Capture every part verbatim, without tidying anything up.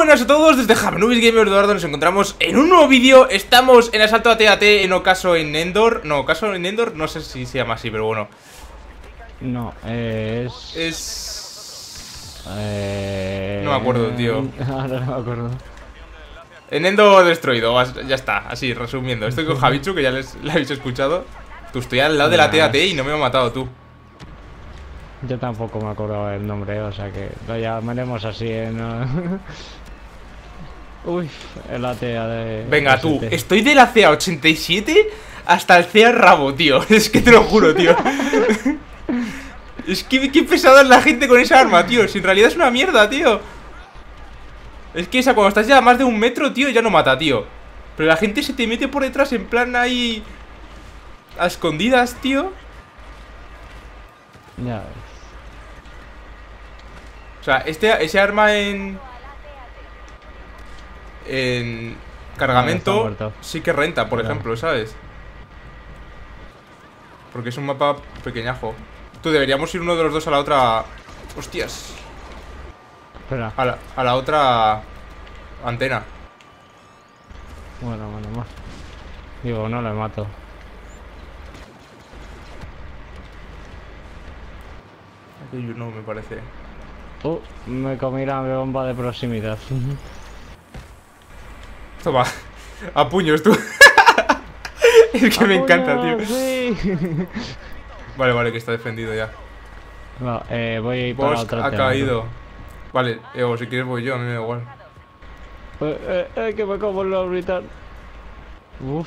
buenas a todos, desde Jamanubis Gamer Eduardo nos encontramos en un nuevo vídeo. Estamos en asalto a T A T, en ocaso en Endor. No, ocaso en Endor, no sé si se llama así, pero bueno. No, eh, es... Es... Eh... No me acuerdo, tío. Ahora no me acuerdo. En Endor destruido, ya está, así, resumiendo. Estoy con Javichu, que ya les, le habéis escuchado. Tú, estoy al lado de la T A T y no me ha matado tú. Yo tampoco me acordaba del nombre, o sea que lo llamaremos así, ¿no? Uy, el A T A de... Venga, tú, estoy de la C A ochenta y siete hasta el C A Rabo, tío. Es que te lo juro, tío. Es que qué pesada es la gente con esa arma, tío. Si en realidad es una mierda, tío. Es que esa, cuando estás ya a más de un metro, tío, ya no mata, tío. Pero la gente se te mete por detrás en plan ahí... a escondidas, tío. Ya ves. O sea, este, ese arma en... En... cargamento no, sí que renta, por claro. ejemplo, ¿sabes? Porque es un mapa pequeñajo. Tú, deberíamos ir uno de los dos a la otra... Hostias. Espera. A la, a la otra... antena. Bueno, bueno, más. Digo, no le mato. Aquí hay uno, me parece. Uh, me comí la bomba de proximidad. Toma. A puños, tú. Es que me encanta, tío. Sí. Vale, vale, que está defendido ya. No, eh, voy a ir para Bosk otra ha tela, caído. Vale, eh, o si quieres voy yo, a mí me da igual. Eh, eh, eh, que me como el orbital. Uff.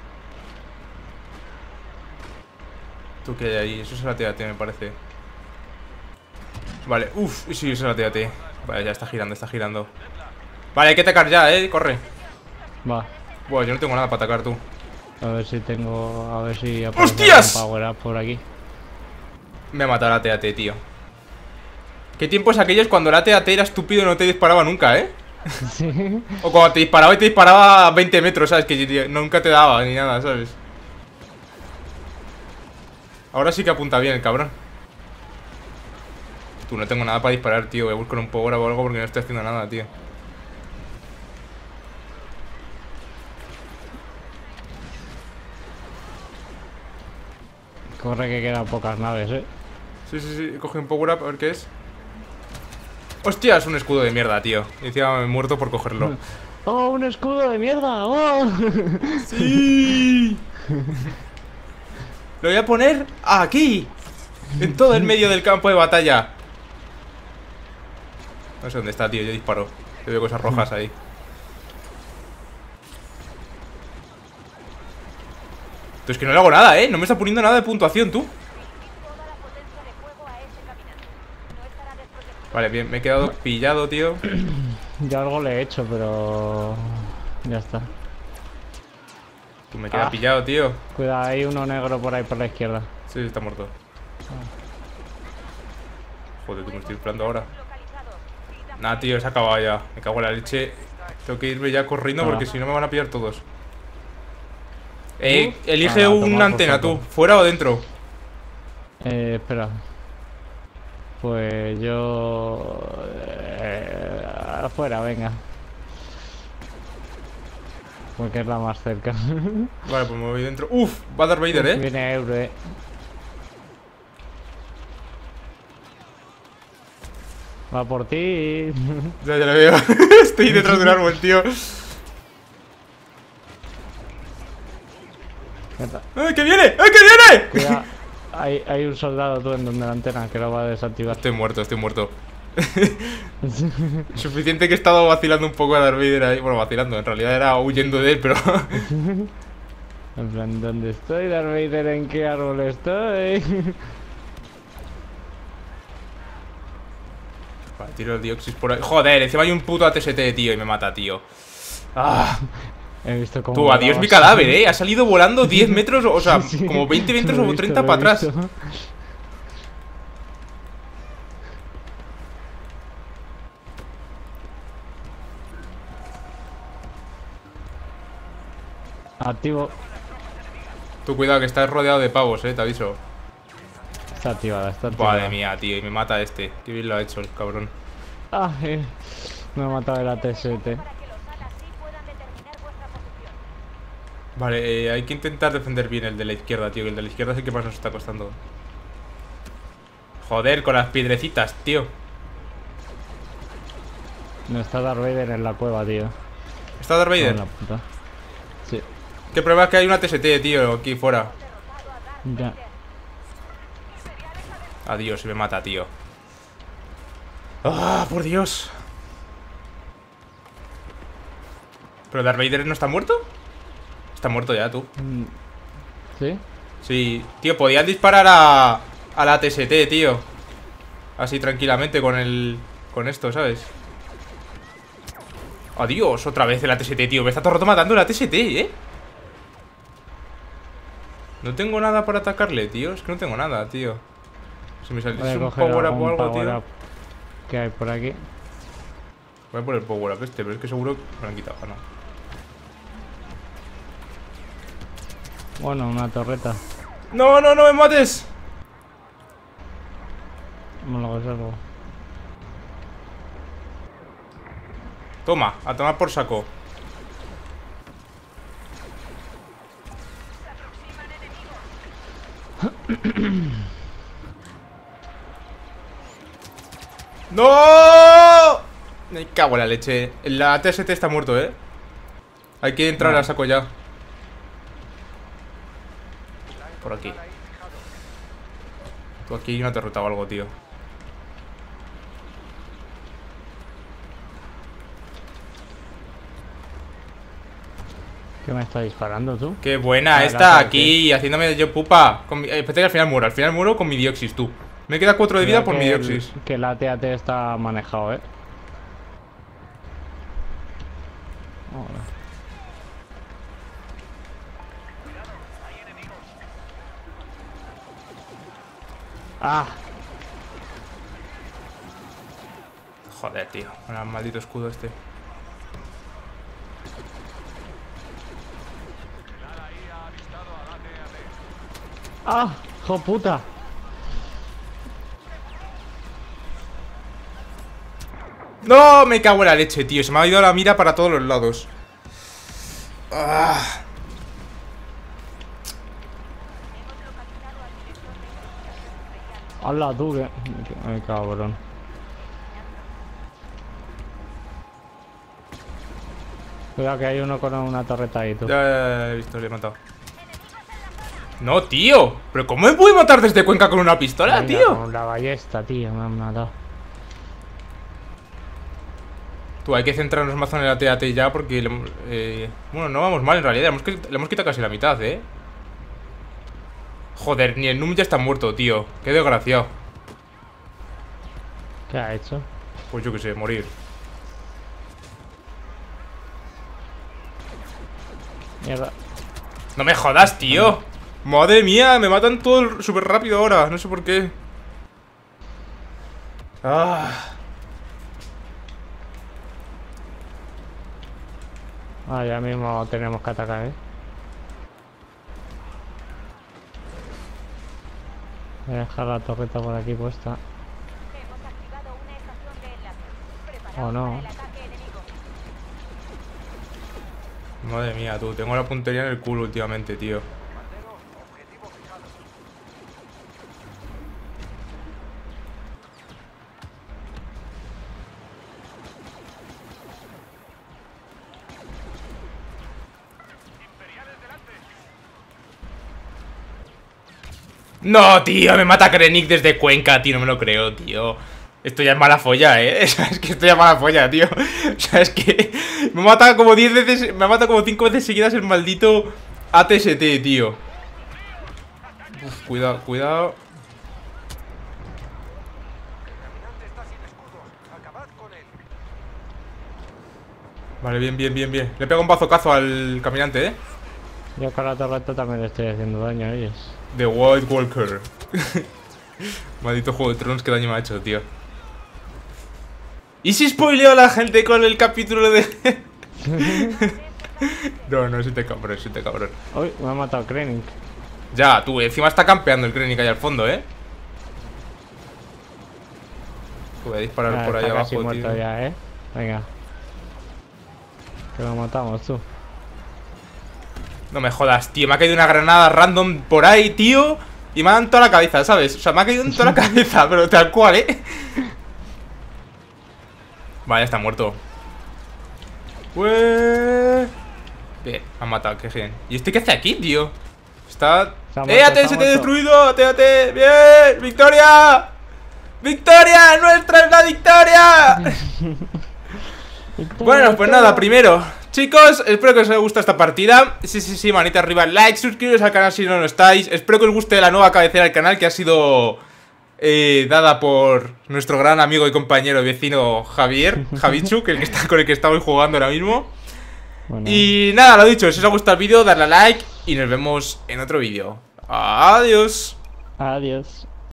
¿Tú qué hay ahí? Eso es la T A T, me parece. Vale, uff, sí, eso es la T A T. Vale, ya está girando, está girando. Vale, hay que atacar ya, eh, corre. Va. Bueno, yo no tengo nada para atacar, tú. A ver si tengo... A ver si aparece ¡Hostias! un power up por aquí. Me ha matado la T A T, tío. ¿Qué tiempos aquellos cuando la T A T era estúpido y no te disparaba nunca, eh? Sí. O cuando te disparaba y te disparaba a veinte metros, ¿sabes? Que nunca te daba ni nada, ¿sabes? Ahora sí que apunta bien el cabrón. Tú, no tengo nada para disparar, tío. Voy a buscar un power o algo porque no estoy haciendo nada, tío. Corre que quedan pocas naves, eh. Sí, sí, sí. Coge un power up, a ver qué es. Hostia, es un escudo de mierda, tío. Y encima me he muerto por cogerlo. ¡Oh, un escudo de mierda! ¡Oh! ¡Sí! Lo voy a poner aquí. En todo el medio del campo de batalla. No sé dónde está, tío. Yo disparo. Yo veo cosas rojas ahí. Tú, es que no le hago nada, ¿eh? No me está poniendo nada de puntuación, tú. Vale, bien. Me he quedado pillado, tío. Yo algo le he hecho, pero... Ya está. Tú, me queda Ah. pillado, tío. Cuidado, hay uno negro por ahí por la izquierda. Sí, está muerto. Joder, tú, me estoy esperando ahora. Nah, tío, se ha acabado ya. Me cago en la leche. Tengo que irme ya corriendo porque Ah. si no me van a pillar todos. Eh, Uh. elige Ah, una toma, antena, por tú. ¿Fuera o dentro? Eh, espera. Pues yo... Eh, afuera, venga. Porque es la más cerca. Vale, pues me voy dentro. Uf, va a dar Vader, eh. Viene Euro, eh. Va por ti. Ya, ya lo veo. Estoy detrás de un árbol, tío. ¡Ay, que viene! ¡Ay, que viene! Cuidado. Hay, hay un soldado tú en donde la antena que lo va a desactivar. Estoy muerto, estoy muerto. Suficiente que he estado vacilando un poco a Darth Vader ahí. Bueno, vacilando, en realidad era huyendo de él, pero... En plan, ¿dónde estoy, Darth Vader? ¿En qué árbol estoy? Vale, tiro el Dioxis por ahí. Joder, encima hay un puto A T S T, tío, y me mata, tío. Ah. He visto cómo... Tú, adiós mi cadáver, eh. Ha salido volando diez metros, o sea, Sí, como veinte metros lo he o visto, treinta lo he para atrás. visto. Activo. Tú, cuidado, que estás rodeado de pavos, eh, te aviso. Está activada, está activada. Madre mía, tío, y me mata este. Qué bien lo ha hecho el cabrón. Ah, eh. Me ha matado el A T S T. Vale, eh, hay que intentar defender bien el de la izquierda, tío. Que el de la izquierda es el que más nos está costando. Joder, con las piedrecitas, tío. No está Darth Vader en la cueva, tío. ¿Está Darth Vader? En la puta. Sí. ¿Qué prueba es que hay una T S T, tío, aquí fuera? Ya. Adiós, se me mata, tío. ¡Ah, por Dios! ¿Pero Darth Vader no está muerto? Está muerto ya, tú. Mm, ¿Sí? Sí, tío, podías disparar a, a la T S T, tío. Así tranquilamente con el... Con esto, ¿sabes? Adiós, otra vez el A T S T, tío. Me está todo el rato matando el A T S T, ¿eh? No tengo nada para atacarle, tío. Es que no tengo nada, tío. Si me Voy a saliese un coger power up algún o algo, power tío. up que hay por aquí. Voy a poner el power up este, pero es que seguro que me lo han quitado, ¿no? Bueno, una torreta. ¡No, no, no me mates! Me lo reservo. Toma, a tomar por saco. ¡No! Me cago en la leche. La T S T está muerto, ¿eh? Hay que entrar No. a saco ya. Por aquí. Tú aquí hay una derrota o algo, tío. ¿Qué me está disparando tú? Qué buena Ah, esta, la aquí, haciéndome yo pupa. Con mi- eh, espérate que al final muero, al final muero con mi dioxis, tú. Me queda cuatro de vida Cuidado por mi que el- dioxis. Que el A T A T está manejado, eh. Hola. Ah, Joder, tío, con el maldito escudo este. ah, hijo puta. ¡No! Me cago en la leche, tío. Se me ha ido la mira para todos los lados. Ah. Hola tú, que... Ay, cabrón. Cuidado que hay uno con una torreta ahí, tú. Ya, ya, ya, he visto, le he matado. No, tío. ¿Pero cómo me puede matar desde Cuenca con una pistola, Mira, tío? con la ballesta, tío, me han matado. Tú, hay que centrarnos más en el A T A T ya porque... le hemos- eh, bueno, no vamos mal en realidad. Le hemos, qui- le hemos quitado casi la mitad, ¿eh? Joder, ni el Num ya está muerto, tío. Qué desgraciado. ¿Qué ha hecho? Pues yo qué sé, morir. Mierda. No me jodas, tío. Madre mía, me matan todo súper rápido ahora. No sé por qué. Ah. Ah, ya mismo tenemos que atacar, eh. Voy a dejar la torreta por aquí puesta. O no. Madre mía, tú. Tengo la puntería en el culo últimamente, tío. No, tío, me mata Krennic desde Cuenca, tío, no me lo creo, tío. Esto ya es mala folla, eh. Es que esto ya es mala folla, tío. O sea, es que me ha matado como diez veces, me ha matado como cinco veces seguidas el maldito A T S T, tío. Uf, cuidado, cuidado. Vale, bien, bien, bien, bien. Le pego un bazocazo al caminante, eh. Yo con la torreta también le estoy haciendo daño a ellos. The White Walker. Maldito Juego de Tronos, qué daño me ha hecho, tío. ¿Y si spoileo a la gente con el capítulo de...? No, no, sí te cabrón, sí te cabrón. Uy, me ha matado Krennic. Ya, tú, encima está campeando el Krennic ahí al fondo, ¿eh? Voy a disparar Ah, por ahí está casi abajo, muerto tío. ya, eh. Venga. Que lo matamos, tú. No me jodas, tío. Me ha caído una granada random por ahí, tío. Y me ha dado en toda la cabeza, ¿sabes? O sea, me ha caído en toda la cabeza, pero tal cual, ¿eh? Vale, ya está muerto. Ué. Bien, me han matado, qué bien. ¿Y este qué hace aquí, tío? Está... ¡Eh, A T S T destruido! ¡A T S T! ¡Bien! ¡Victoria! ¡Victoria! ¡Nuestra es la victoria! Bueno, pues nada, primero, chicos, espero que os haya gustado esta partida. Sí, sí, sí, manita arriba, like, suscribiros al canal si no lo estáis. Espero que os guste la nueva cabecera del canal que ha sido eh, dada por nuestro gran amigo y compañero y vecino Javier, Javichu, que el que está, con el que estamos jugando ahora mismo. Bueno. Y nada, lo dicho, si os ha gustado el vídeo, darle a like y nos vemos en otro vídeo. Adiós. Adiós.